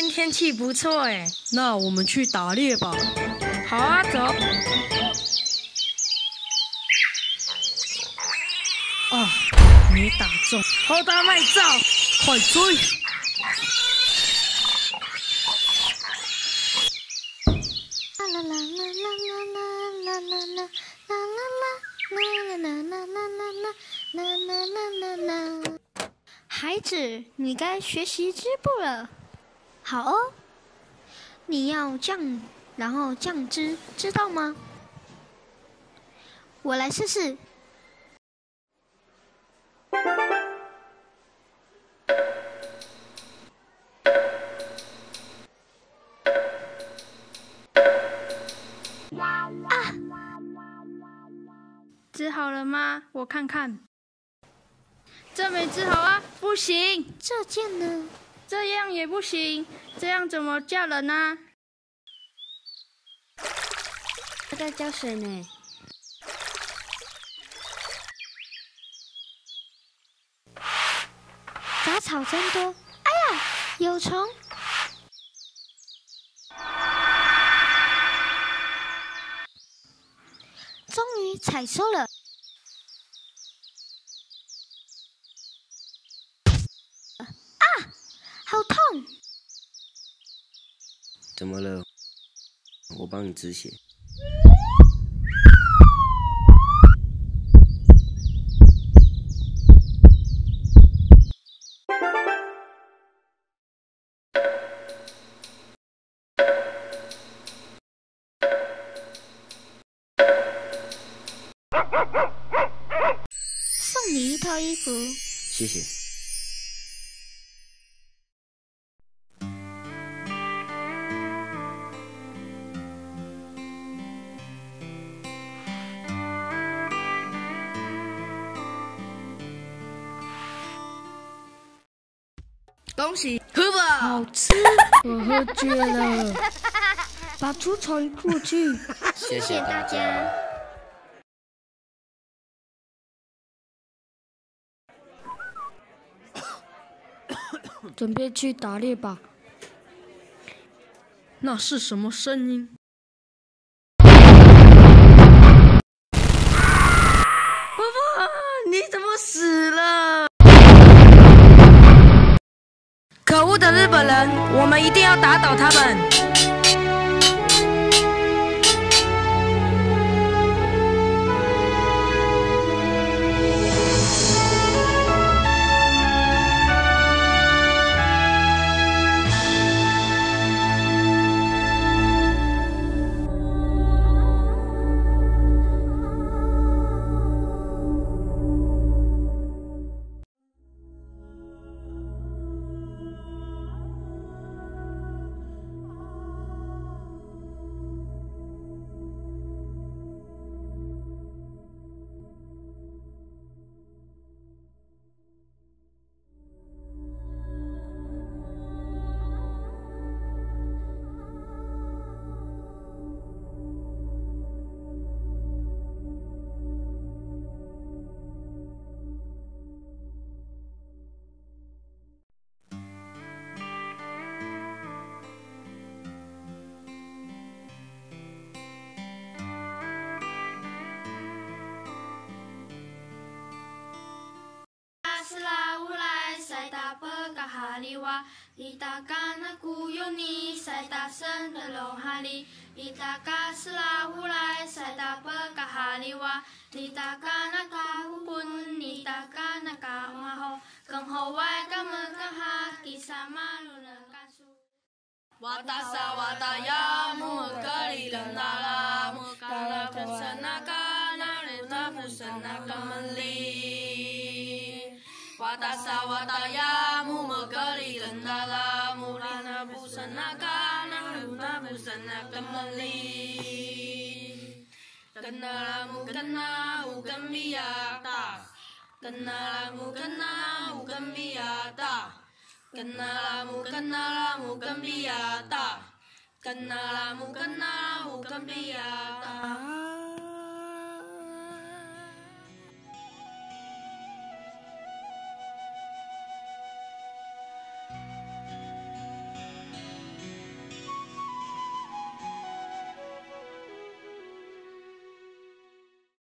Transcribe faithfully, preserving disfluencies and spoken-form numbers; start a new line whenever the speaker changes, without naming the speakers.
天气不错哎，
那我们去打猎吧。
好啊，走。
啊，没打中，
好大卖照，
快追！
啦啦啦啦啦啦啦啦啦啦啦啦啦啦啦啦啦啦啦。孩子，你该学习织布了。好哦，你要这样，然后这样织，知道吗？我来试试。啊！
织好了吗？我看看。这没织好啊，不行。
这件呢？
这样也不行，这样怎么嫁人呢？
他在浇水呢。
杂草真多，哎呀，有虫！终于采收了。啊，好痛！
怎么了？我帮你止血。
送你一套衣服。
谢谢。
恭喜，喝吧！
好吃，我喝醉了。把猪传过去。
谢谢大家。
准备去打猎吧。那是什么声音？
婆婆，你怎么死了？可恶的日本人，我们一定要打倒他们！
Itakana kuyuni saita sendelo hali Itaka selahulai saita pekahaliwa Itakana kahupun Itakana kamaho Kenghowai kamekaha kisama lunekasu Watasa wataya mukali lendala Mukala pusanaka narita pusanaka meli Watasa wataya mukali lendala Murana pusanaka narita pusanaka meli Kenalamu kena ukan biata Kenalamu kena ukan biata Kenalamu kenalamu kan biata Kenalamu kenalamu kan biata